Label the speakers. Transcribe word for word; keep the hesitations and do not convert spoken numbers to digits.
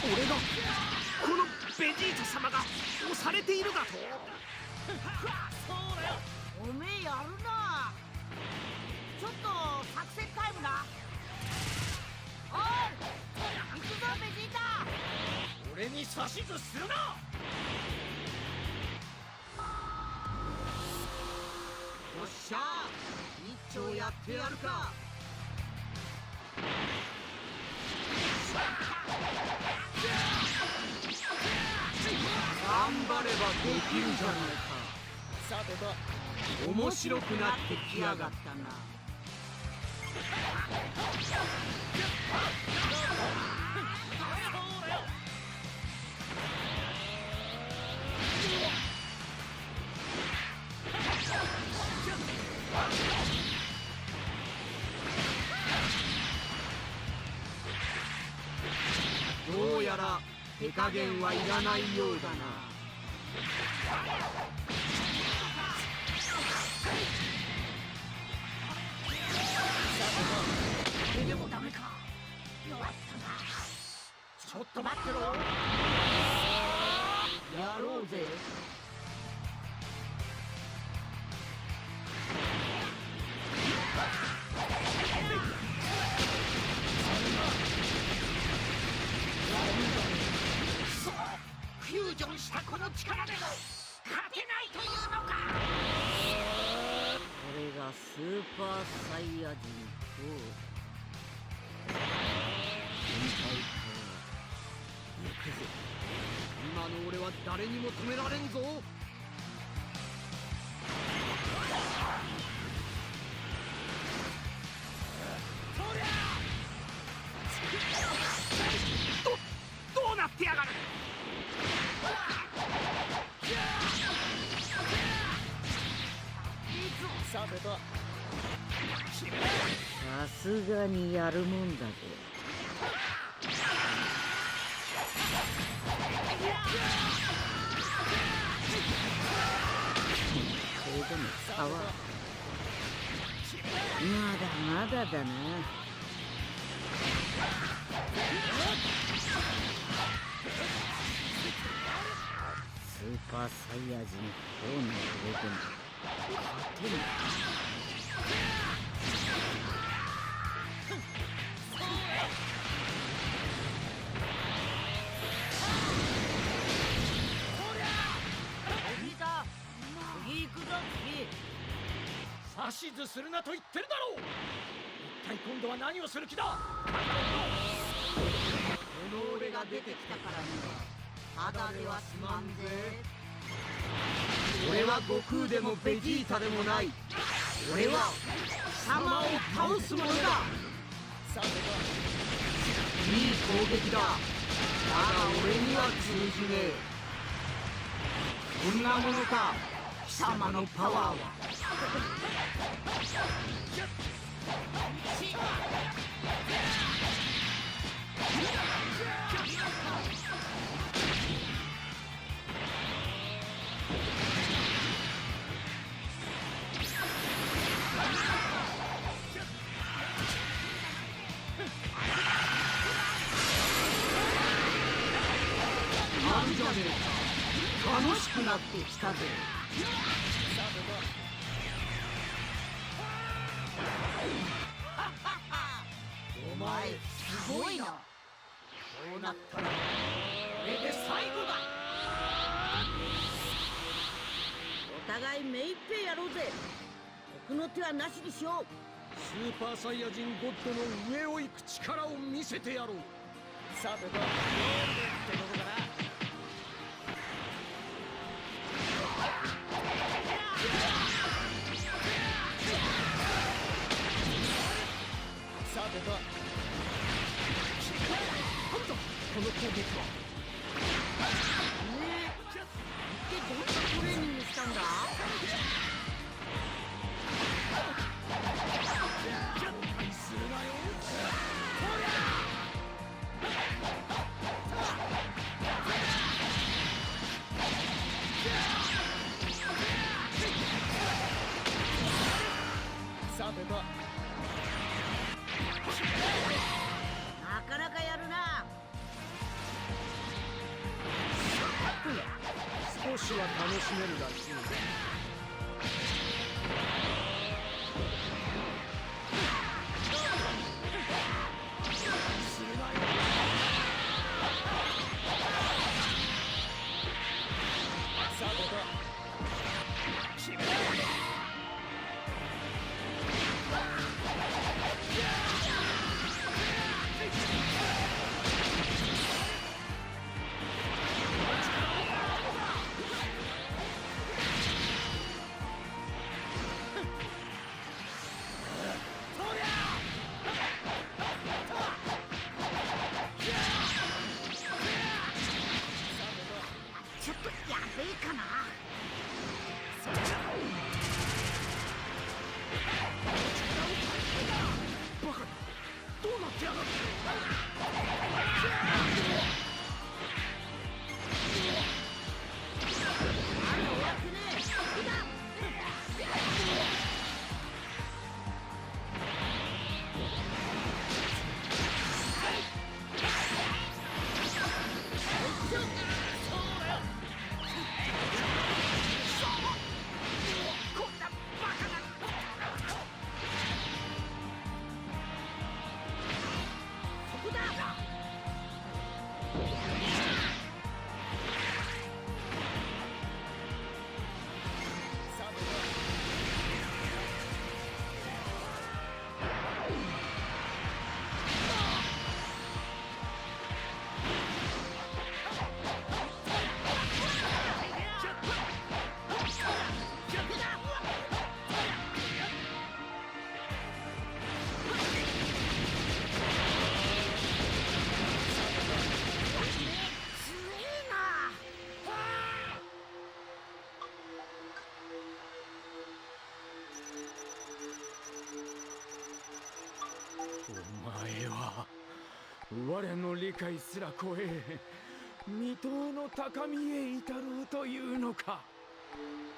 Speaker 1: 俺がこのベジータ様が押されているだと。
Speaker 2: そうだよ。
Speaker 3: おめえやるな。ちょっと作戦タイムな。おい行くぞベジータ。
Speaker 2: 俺に指図するな。
Speaker 3: よっしゃ一丁やってやるか。
Speaker 1: 頑張ればできるじゃないか。
Speaker 2: さてと
Speaker 1: 面白くなってきやがったな。どうやら手加減はいらないようだな。
Speaker 3: これでもダメか。弱ったな。
Speaker 2: ちょっと待ってろ。
Speaker 3: やろうぜ。
Speaker 2: フュージョンしたこの力でも勝てないというのか。
Speaker 3: これがスーパーサイヤ人と天体か。行くぜ。
Speaker 1: 今の俺は誰にも止められんぞ。どどうなってやがる。
Speaker 2: さてと
Speaker 3: さすがにやるもんだぜ。それでも差はまだまだだな。スーパーサイヤ人フォーの上でも勝てない。次だ。次行くぞ次。
Speaker 2: 指図するなと言ってるだろう。一体今度は何をする気だ。
Speaker 3: この俺が出てきたからにはただでは済まんぜ。
Speaker 1: 俺は悟空でもベジータでもない。俺は貴様を倒す者だ。
Speaker 2: さて
Speaker 1: いい攻撃だ。だが俺には通じねえ。こんなものか貴様のパワーは。なんじゃねえか。楽しくなってきたぜ。
Speaker 3: お前すごいな。こうなったらこれで最後だ。お互い目いっぺいやろうぜ。僕の手はなしにしよう。
Speaker 1: スーパーサイヤ人ゴッドの上を行く力を見せてやろう。
Speaker 2: さてとってことかな。さてと
Speaker 1: なんだこの攻撃は。
Speaker 3: ねえ一体どんなトレーニングしたんだ。
Speaker 2: 対するなよ。さてと
Speaker 3: なかなかやるな。
Speaker 4: 年は楽しめるらしい。
Speaker 3: ちょっとやべえかな。
Speaker 4: バカだ、どうなってやがる。
Speaker 3: あれ終わってねえ。いた。
Speaker 4: お前は我の理解すら超え未踏の高みへ至ろうというのか。